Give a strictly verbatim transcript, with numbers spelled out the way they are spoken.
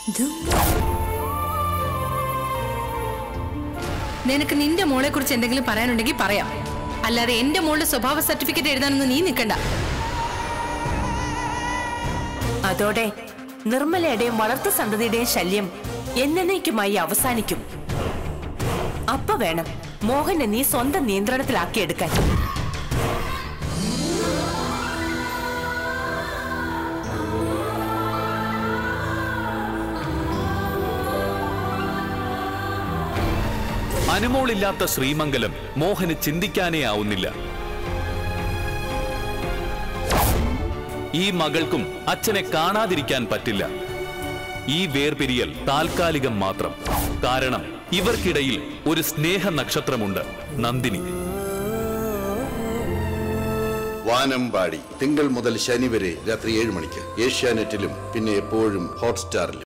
നിനക്ക് നിന്റെ മോളെ കുറിച്ച് എന്തെങ്കിലും പറയാനുണ്ടെങ്കിൽ പറയാം. അല്ലാതെ എന്റെ മോളുടെ സ്വഭാവ സർട്ടിഫിക്കറ്റ് എഴുതാനൊന്നും നീ നിൽക്കണ്ട. അതോടെ നിർമ്മലയുടെയും വളർത്തു സന്തതിയുടെയും ശല്യം എന്നേക്കുമായി അവസാനിക്കും. അപ്പ വേണം മോഹനെ നീ സ്വന്തം നിയന്ത്രണത്തിലാക്കിയെടുക്കാൻ. അനുമോളില്ലാത്ത ശ്രീമംഗലം മോഹന് ചിന്തിക്കാനേ ആവുന്നില്ല. ഈ മകൾക്കും അച്ഛനെ കാണാതിരിക്കാൻ പറ്റില്ല. ഈ വേർപിരിയൽ താൽക്കാലികം മാത്രം. കാരണം ഇവർക്കിടയിൽ ഒരു സ്നേഹ നക്ഷത്രമുണ്ട്, നന്ദിനി. വാനമ്പാടി തിങ്കൾ മുതൽ ശനി വരെ രാത്രി ഏഴ് മണിക്ക് ഏഷ്യാനെറ്റിലും പിന്നെ എപ്പോഴും ഹോട്ട്സ്റ്റാറിലും.